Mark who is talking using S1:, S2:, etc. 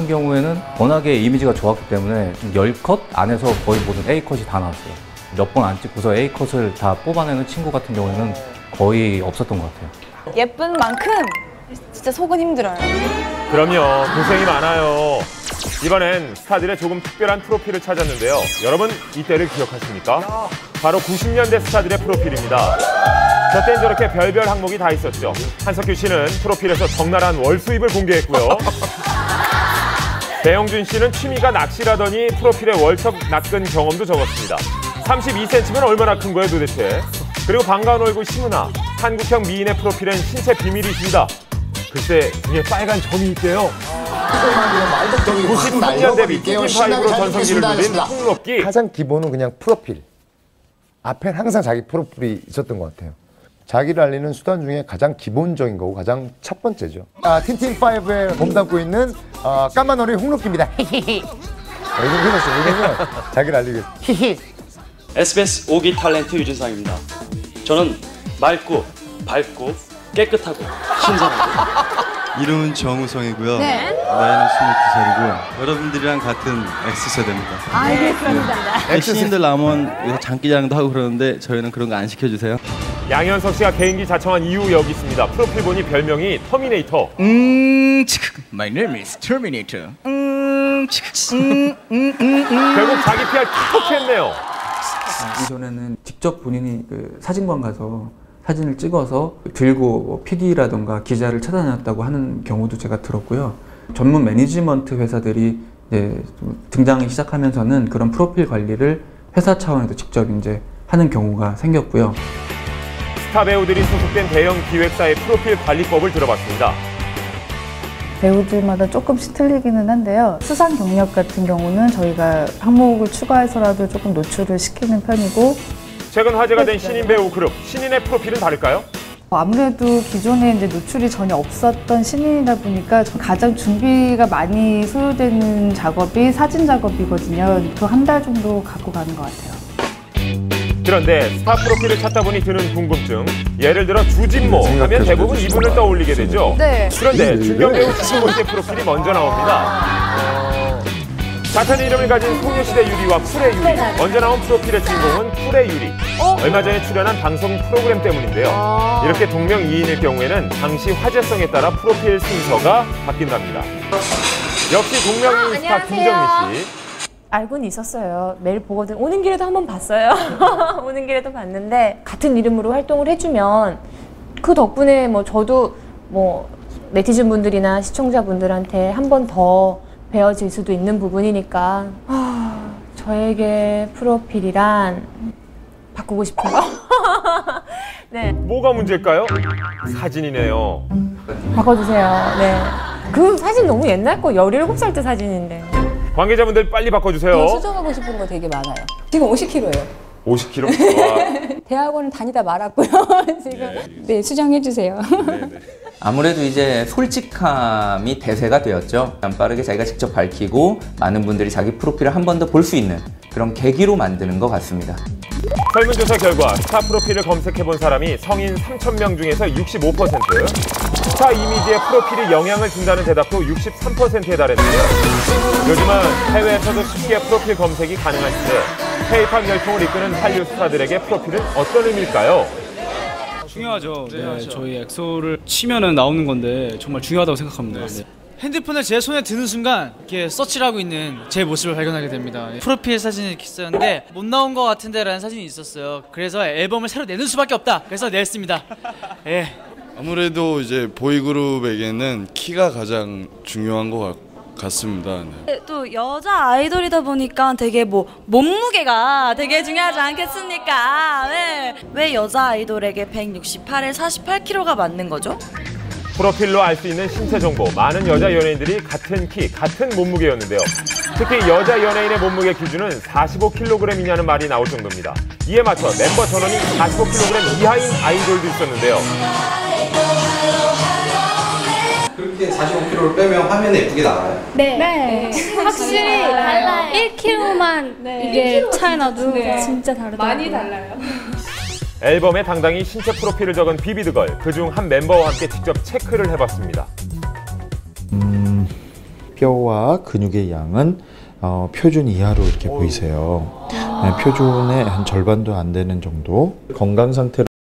S1: 같은 경우에는 워낙에 이미지가 좋았기 때문에 10컷 안에서 거의 모든 A컷이 다 나왔어요. 몇 번 안 찍고서 A컷을 다 뽑아내는 친구 같은 경우에는 거의 없었던 것 같아요.
S2: 예쁜 만큼 진짜 속은 힘들어요.
S3: 그럼요, 고생이 많아요. 이번엔 스타들의 조금 특별한 프로필을 찾았는데요. 여러분, 이때를 기억하십니까? 바로 90년대 스타들의 프로필입니다. 저 땐 저렇게 별별 항목이 다 있었죠. 한석규 씨는 프로필에서 적나라한 월수입을 공개했고요. 배영준 씨는 취미가 낚시라더니 프로필에 월척 낚은 경험도 적었습니다. 32cm면 얼마나 큰 거예요 도대체? 그리고 반가운 얼굴 심은하, 한국형 미인의 프로필엔 신체 비밀이 있습니다. 글쎄, 등에 빨간 점이 있대요. 93년 데뷔 틴틴파이브로 전성기를 누린 홍록기.
S4: 가장 기본은 그냥 프로필. 앞엔 항상 자기 프로필이 있었던 것 같아요. 자기를 알리는 수단 중에 가장 기본적인 거고 가장 첫 번째죠. 틴틴파이브에 몸담고 있는 까만머리 홍록기입니다. 히히히. 요즘 해줬어요. 왜냐면 자기를 알리기 위해서. 히히.
S5: SBS 5기 탤런트 유진상입니다. 저는 맑고 밝고 깨끗하고 신선하고
S6: 이름은 정우성이고요.
S2: 네.
S6: 나이는 22살이고 여러분들이랑 같은 X세대입니다.
S2: 알겠습니다.
S6: 신인들 나오면 장기자랑도 하고 그러는데 저희는 그런 거 안 시켜주세요.
S3: 양현석 씨가 개인기 자청한 이유 여기 있습니다. 프로필 보니 별명이 터미네이터.
S7: My name is Terminator.
S3: 결국 자기 PR 톡 했네요.
S8: 이전에는 직접 본인이 사진관 가서 사진을 찍어서 들고 PD라던가 기자를 찾아다녔다고 하는 경우도 제가 들었고요. 전문 매니지먼트 회사들이 이제 등장하기 시작하면서는 그런 프로필 관리를 회사 차원에서 직접 이제 하는 경우가 생겼고요.
S3: 스타 배우들이 소속된 대형 기획사의 프로필 관리법을 들어봤습니다.
S9: 배우들마다 조금씩 틀리기는 한데요. 수상 경력 같은 경우는 저희가 항목을 추가해서라도 조금 노출을 시키는 편이고,
S3: 최근 화제가 된 신인 배우 그룹, 신인의 프로필은 다를까요?
S9: 아무래도 기존에 이제 노출이 전혀 없었던 신인이다 보니까 가장 준비가 많이 소요되는 작업이 사진 작업이거든요. 그 한 달 정도 갖고 가는 것 같아요.
S3: 그런데 스타 프로필을 찾다 보니 드는 궁금증. 예를 들어 주진모 하면 대부분 이분을 떠올리게 되죠.
S2: 네.
S3: 그런데 중견 배우 주진모 씨의 프로필이 먼저 나옵니다. 같은 이름을 가진 소녀시대 유리와 쿨의 유리. 먼저 나온 프로필의 주인공은 쿨의 유리. 얼마 전에 출연한 방송 프로그램 때문인데요. 이렇게 동명이인일 경우에는 당시 화제성에 따라 프로필 순서가 바뀐답니다. 역시 동명이인 스타 김정미 씨.
S10: 알고는 있었어요. 매일 보거든. 오는 길에도 한번 봤어요. 오는 길에도 봤는데 같은 이름으로 활동을 해주면 그 덕분에 뭐 저도 뭐 네티즌 분들이나 시청자분들한테 한 번 더 배워질 수도 있는 부분이니까 저에게 프로필이란 바꾸고 싶어요. 네.
S3: 뭐가 문제일까요? 사진이네요.
S10: 바꿔주세요. 네. 그 사진 너무 옛날 거 17살 때 사진인데.
S3: 관계자분들 빨리 바꿔주세요.
S2: 수정하고 싶은 거 되게 많아요. 지금 50kg예요.
S3: 50kg?
S2: 대학원을 다니다 말았고요. 지금 네, 수정해 주세요.
S11: 아무래도 이제 솔직함이 대세가 되었죠. 빠르게 자기가 직접 밝히고 많은 분들이 자기 프로필을 한 번 더 볼 수 있는 그런 계기로 만드는 것 같습니다.
S3: 설문조사 결과 스타 프로필을 검색해본 사람이 성인 3,000명 중에서 65%, 스타 이미지에 프로필이 영향을 준다는 대답도 63%에 달했는데요. 요즘은 해외에서도 쉽게 프로필 검색이 가능한 시대, K-팝 열풍을 이끄는 한류 스타들에게 프로필은 어떤 의미일까요?
S12: 중요하죠. 네, 저희 엑소를 치면은 나오는 건데 정말 중요하다고 생각합니다. 네.
S13: 핸드폰을 제 손에 드는 순간 이렇게 서치를 하고 있는 제 모습을 발견하게 됩니다. 프로필 사진을 이렇게 썼는데 못 나온 것 같은데 라는 사진이 있었어요. 그래서 앨범을 새로 내는 수밖에 없다. 그래서 냈습니다. 예.
S6: 아무래도 이제 보이그룹에게는 키가 가장 중요한 것 같습니다.
S14: 네. 또 여자 아이돌이다 보니까 되게 뭐 몸무게가 되게 중요하지 않겠습니까? 네. 왜 여자 아이돌에게 168에 48kg가 맞는 거죠?
S3: 프로필로 알 수 있는 신체 정보, 많은 여자 연예인들이 같은 키, 같은 몸무게였는데요. 특히 여자 연예인의 몸무게 기준은 45kg이냐는 말이 나올 정도입니다. 이에 맞춰 멤버 전원이 45kg 이하인 아이돌도 있었는데요.
S15: 그렇게 45kg를 빼면 화면에 예쁘게 나와요?
S16: 네. 확실히 달라요. 1kg만 이게 차이 나도 진짜 다르더라고요.
S2: 많이 달라요.
S3: 앨범에 당당히 신체 프로필을 적은 비비드걸, 그중 한 멤버와 함께 직접 체크를 해봤습니다.
S17: 뼈와 근육의 양은 표준 이하로 이렇게 보이세요. 표준의 한 절반도 안 되는 정도. 건강 상태로